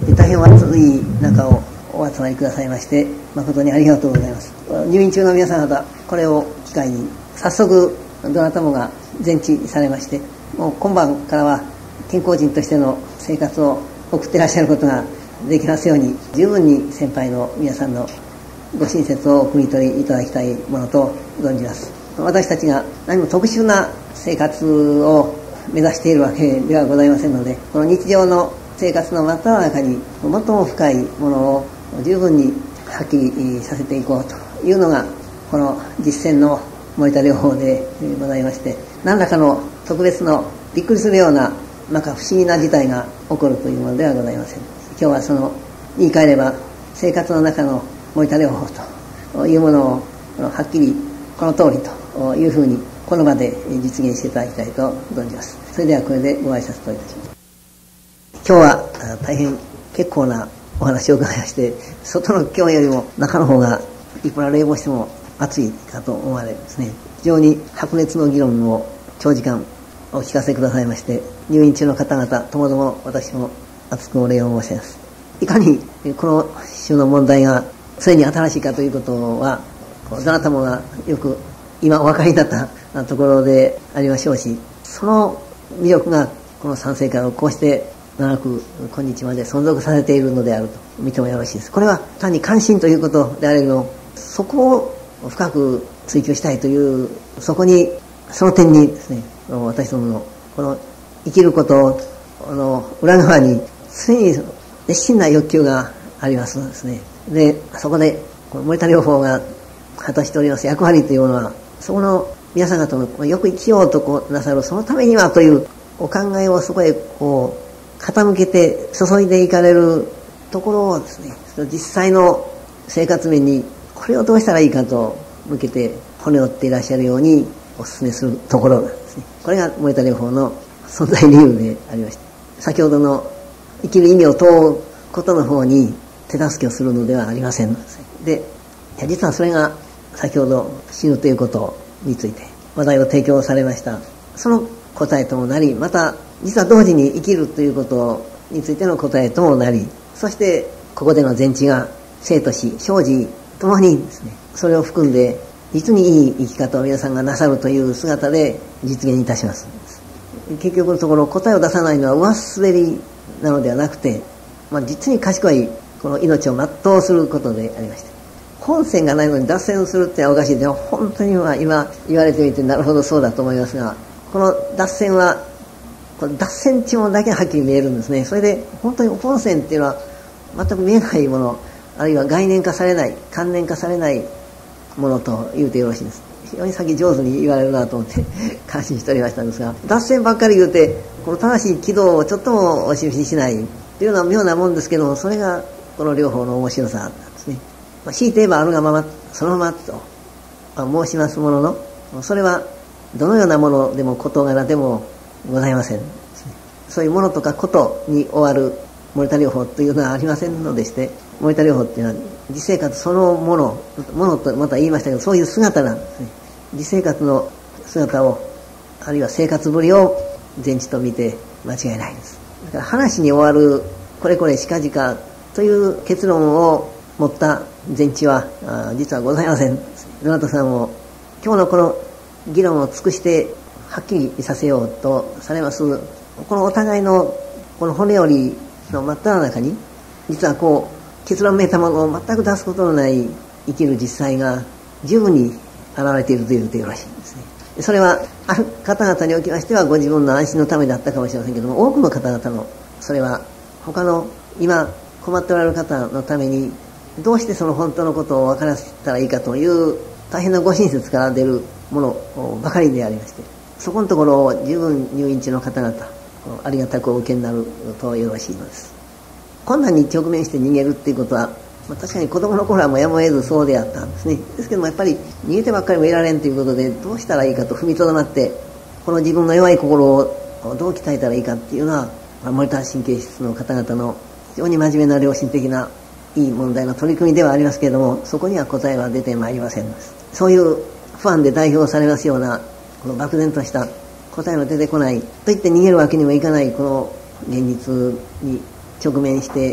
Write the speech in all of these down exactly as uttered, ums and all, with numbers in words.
大変お暑い中をお集まりくださいまして誠にありがとうございます。入院中の皆さん方、これを機会に早速どなたもが全治されまして、もう今晩からは健康人としての生活を送っていらっしゃることができますように、十分に先輩の皆さんのご親切をお汲み取りいただきたいものと存じます。私たちが何も特殊な生活を目指しているわけではございませんので、この日常の生活の真っただ中に最も深いものを十分にはっきりさせていこうというのがこの実践の森田療法でございまして、何らかの特別のびっくりするようななんか不思議な事態が起こるというものではございません。今日はその言い換えれば生活の中の森田療法というものをはっきりこの通りというふうにこの場で実現していただきたいと存じます。それではこれでご挨拶といたします。今日は大変結構なお話を伺いまして、外の気温よりも中の方がいくら冷房しても暑いかと思われですね、非常に白熱の議論を長時間お聞かせくださいまして、入院中の方々ともども私も厚くお礼を申し上げます。いかにこの種の問題が常に新しいかということはどなたもがよく今お分かりになったところでありましょうし、その魅力がこの三聖会をこうして長く今日まで存続させているのであると見てもよろしいです。これは単に関心ということであれるの、そこを深く追求したいという、そこにその点にですね、私どものこの生きることの裏側に常に熱心な欲求がありますのですね。で、そこでこの森田療法が果たしております役割というのは、そこの皆さん方のよく生きようとこうなさる、そのためにはというお考えをそこへこう傾けて注いでいかれるところをですね、実際の生活面にこれをどうしたらいいかと向けて骨折っていらっしゃるようにお勧めするところなんですね。これが森田療法の存在理由でありまして、先ほどの生きる意味を問うことの方に手助けをするのではありませんのですね。で、実はそれが先ほど死ぬということについて話題を提供されました。その答えともなり、また実は同時に生きるということについての答えともなり、そしてここでの全知が生と死、生死ともにですね、それを含んで実にいい生き方を皆さんがなさるという姿で実現いたします。結局のところ答えを出さないのは上滑りなのではなくて、まあ、実に賢いこの命を全うすることでありまして、本線がないのに脱線をするってのはおかしいで、本当には今言われてみてなるほどそうだと思いますが、この脱線はこの脱線地もだけはっきり見えるんですね。それで本当に本線っていうのは全く見えないもの、あるいは概念化されない、観念化されないものと言うてよろしいです。非常に先上手に言われるなと思って感心しておりましたんですが、脱線ばっかり言うてこの正しい軌道をちょっともお示ししないというのは妙なもんですけども、それがこの療法の面白さなんですね。まあ、強いて言えばあるがままそのままと、まあ、申しますものの、それはどのようなものでも事柄でもございません。そういうものとかことに終わる森田療法というのはありませんのでして、森田療法っていうのは実生活そのもの、ものとまた言いましたけど、そういう姿なんですね。実生活の姿を、あるいは生活ぶりを全知と見て間違いないです。だから話に終わるこれこれしかじかという結論を持った全知は実はございません。どなたさんも今日のこの議論を尽くしてはっきりさせようとされます、このお互いのこの骨折りの真っただ中に、実はこう結論めいたものを全く出すことのない生きる実際が十分に現れているというとよろしいんですね。それはある方々におきましてはご自分の安心のためだったかもしれませんけども、多くの方々のそれは他の今困っておられる方のためにどうしてその本当のことを分からせたらいいかという大変なご親切から出るものばかりでありまして、そこのところを十分入院中の方々ありがたくお受けになるとよろしいのです。困難に直面して逃げるっていうことは、まあ、確かに子供の頃はもうやむを得ずそうであったんですね。ですけどもやっぱり逃げてばっかりもいられんということで、どうしたらいいかと踏みとどまって、この自分の弱い心をどう鍛えたらいいかっていうのは、まあ、森田神経質の方々の非常に真面目な良心的ないい問題の取り組みではありますけれども、そこには答えは出てまいりません。そういう不安で代表されますようなこの漠然とした答えの出てこないと言って逃げるわけにもいかないこの現実に直面して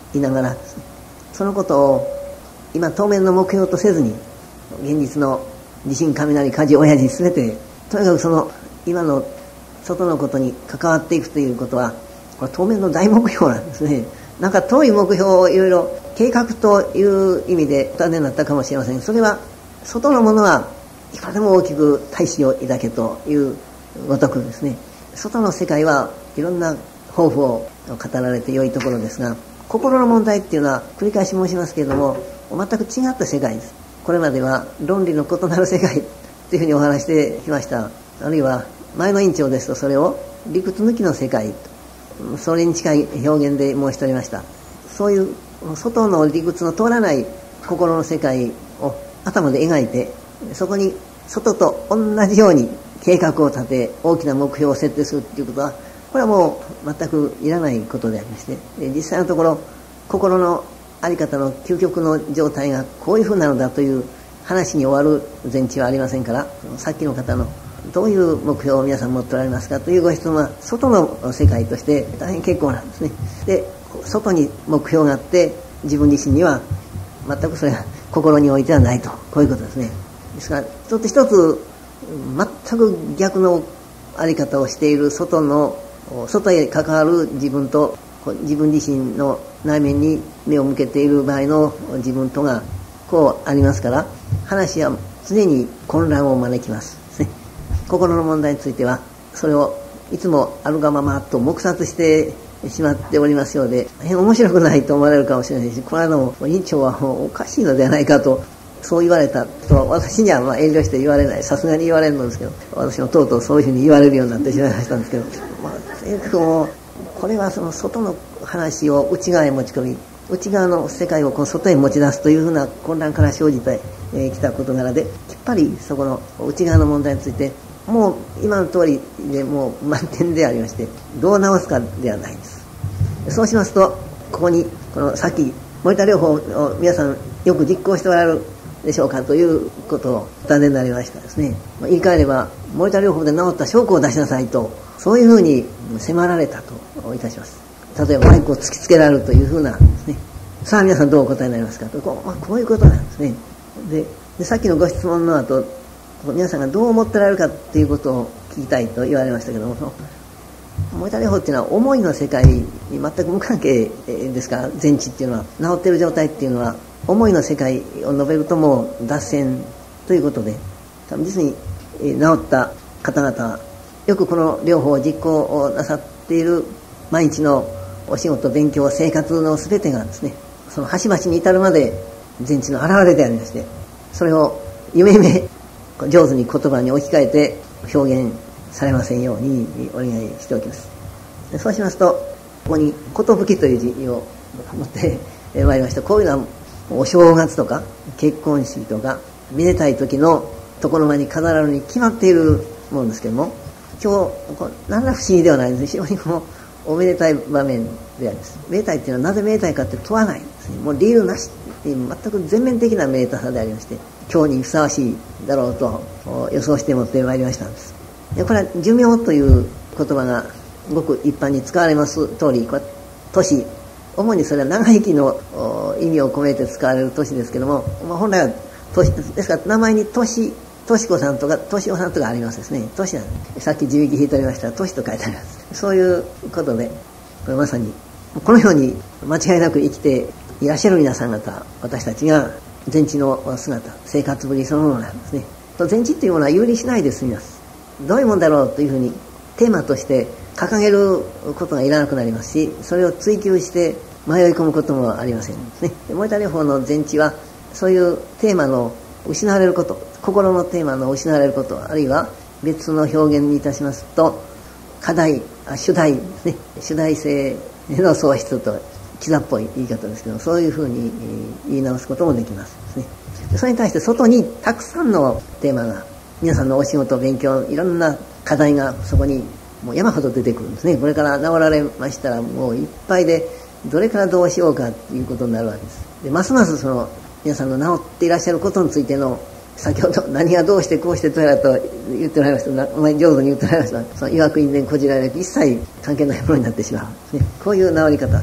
いながら、そのことを今当面の目標とせずに、現実の地震、雷、火事、親父すべて、とにかくその今の外のことに関わっていくということは、これ当面の大目標なんですね。なんか遠い目標をいろいろ計画という意味でお尋ねになったかもしれません。それは外のものはいくらでも大きく大志を抱けというごとくですね、外の世界はいろんな抱負を語られて良いところですが、心の問題っていうのは繰り返し申しますけれども、全く違った世界です。これまでは論理の異なる世界というふうにお話してきました。あるいは前の委員長ですとそれを理屈抜きの世界、それに近い表現で申しておりました。そういう外の理屈の通らない心の世界を頭で描いて、そこに外と同じように計画を立て大きな目標を設定するということは、これはもう全くいらないことでありまして、実際のところ心の在り方の究極の状態がこういうふうなのだという話に終わる前提はありませんから、さっきの方のどういう目標を皆さん持っておられますかというご質問は外の世界として大変結構なんですね。で、外に目標があって自分自身には全くそれは心においてはないと、こういうことですね。ですから一つ一つ全く逆の在り方をしている外の外へ関わる自分と自分自身の内面に目を向けている場合の自分とがこうありますから、話は常に混乱を招きます。心の問題についてはそれをいつもあるがままと黙殺してしまっておりますようで、大変面白くないと思われるかもしれないし、この間も委員長はおかしいのではないかとそう言われたと、私にはまあ遠慮して言われない、さすがに言われるのですけど、私もとうとうそういうふうに言われるようになってしまいましたんですけど、まあ、とにかくもうこれはその外の話を内側へ持ち込み、内側の世界をこう外へ持ち出すというふうな混乱から生じてきた事柄で、きっぱりそこの内側の問題についてもう今の通りでもう満点でありまして、どう直すかではないんです。そうしますと、ここにこのさっき森田療法を皆さんよく実行しておられるでしょうかということをお尋ねになりましたですね。まあ、言い換えれば森田療法で治った証拠を出しなさいと、そういうふうに迫られたといたします。例えばマイクを突きつけられるというふうなですね。さあ皆さんどうお答えになりますかと、こう、まあ、こういうことなんですね。で、でさっきのご質問の後、皆さんがどう思ってられるかということを聞きたいと言われましたけども、森田療法っていうのは思いの世界に全く無関係ですから、全知っていうのは治っている状態っていうのは思いの世界を述べるともう脱線ということで、実に治った方々はよくこの療法を実行をなさっている毎日のお仕事、勉強、生活の全てがですね、その端々に至るまで全知の現れでありまして、それを夢夢上手に言葉に置き換えて表現されませんようにお願いしておきます。そうしますと、ここに「寿」という字を持ってまいりました。こういうのはお正月とか結婚式とかめでたい時の床の間に飾られるに決まっているものですけども、今日何ら不思議ではないんです。非常にこのおめでたい場面であります。めでたいっていうのはなぜめでたいかって問わないんですね。もう理由なしっていう全く全面的なめでたさでありまして、今日にふさわしいだろうと予想して持ってまいりましたんです。で、これは寿命という言葉がごく一般に使われます通り、これ年、主にそれは長生きの意味を込めて使われる年ですけども、まあ、本来は年ですから、名前に年、年子さんとか年子さんとかありますですね。年なんで、さっき字引き引いておりました年と書いてあります。そういうことで、これまさにこのように間違いなく生きていらっしゃる皆さん方、私たちが全知の姿、生活ぶりそのものなんですね。全知というものは有利しないで済みます。どういうもんだろうというふうにテーマとして掲げることがいらなくなりますし、それを追求して迷い込むこともありませんね。森田療法の全知はそういうテーマの失われること、心のテーマの失われること、あるいは別の表現にいたしますと課題、あ主題ですね、主題性の喪失とキザっぽい言い方ですけど、そういうふうに言い直すこともできますね。それに対して外にたくさんのテーマが、皆さんのお仕事、勉強、いろんな課題がそこにもう山ほど出てくるんですね。これから治られましたらもういっぱいで、どれからどうしようかということになるわけです。で、ますますその皆さんの治っていらっしゃることについての、先ほど何がどうしてこうしてとやらと言っておられました、お前上手に言っておられました、その曰く因縁こじられる一切関係ないものになってしまう、ね、こういう治り方。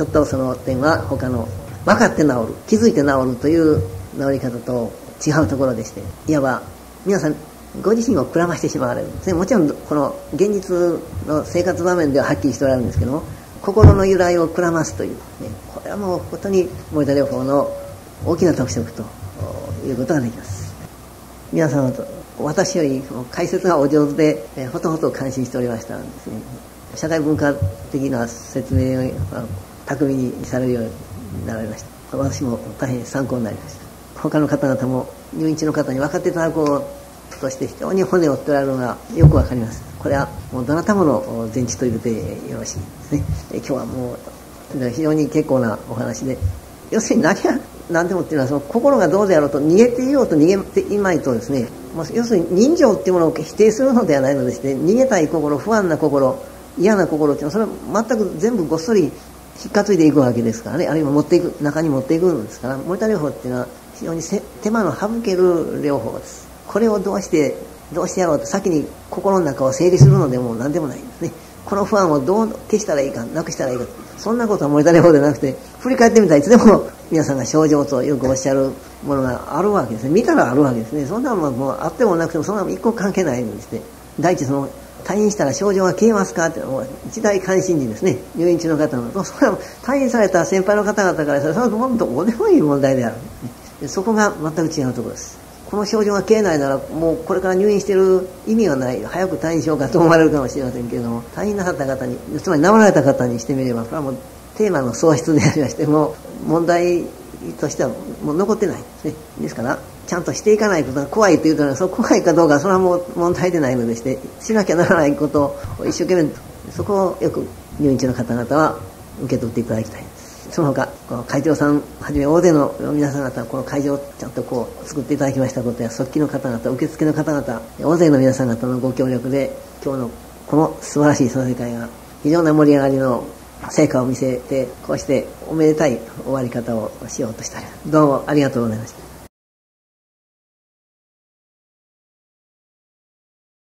ちょっとその点は他の分かって治る、気づいて治るという治り方と違うところでして、いわば皆さんご自身をくらましてしまわれるんですね。もちろんこの現実の生活場面でははっきりしておられるんですけども、心の由来をくらますという、ね、これはもう本当に森田療法の大きな特色ということができます。皆さんは私より解説がお上手で、えー、ほとほと感心しておりましたんですね。社会文化的な説明を巧みにされるようになられました。私も大変参考になりました。他の方々も入院中の方に分かっていただこうとして非常に骨を折っておられるのがよく分かります。これはもうどなたもの全知というでよろしいですね。え今日はもう非常に結構なお話で、要するに何が何でもっていうのは、その心がどうであろうと逃げていようと逃げていまいとですね、要するに人情っていうものを否定するのではないのでして、逃げたい心、不安な心、嫌な心っていうのは、それは全く全部ごっそり引っかついていくわけですからね。あるいは持っていく、中に持っていくんですから、森田療法っていうのは非常に手間の省ける療法です。これをどうしてどうしてやろうと先に心の中を整理するのでも何でもないんですね。この不安をどう消したらいいか、なくしたらいいか、そんなことは森田療法でなくて、振り返ってみたらいつでも皆さんが症状とよくおっしゃるものがあるわけですね。見たらあるわけですね。そんなのはもうあってもなくてもそんなの一個関係ないんですね。第一、その退院したら症状が消えますかっていうのは一大関心事ですね。入院中の方のそれは退院された先輩の方々からしたらそれはもうどこでもいい問題である。そこが全く違うところです。この症状が消えないならもうこれから入院している意味はない、早く退院しようかと思われるかもしれませんけれども、退院なさった方に、つまり治られた方にしてみればこれはもうテーマの喪失でありまして、もう問題としてはもう残ってないですね。ですからちゃんとしていかないことが怖いというと、そう怖いかどうかそれはもう問題でないのでして、しなきゃならないことを一生懸命、そこをよく入院中の方々は受け取っていただきたい。その他この会長さんはじめ大勢の皆さん方、この会場をちゃんとこう作っていただきましたことや、速記の方々、受付の方々、大勢の皆さん方のご協力で今日のこの素晴らしいその世界が非常な盛り上がりの成果を見せて、こうしておめでたい終わり方をしようとした。どうもありがとうございました。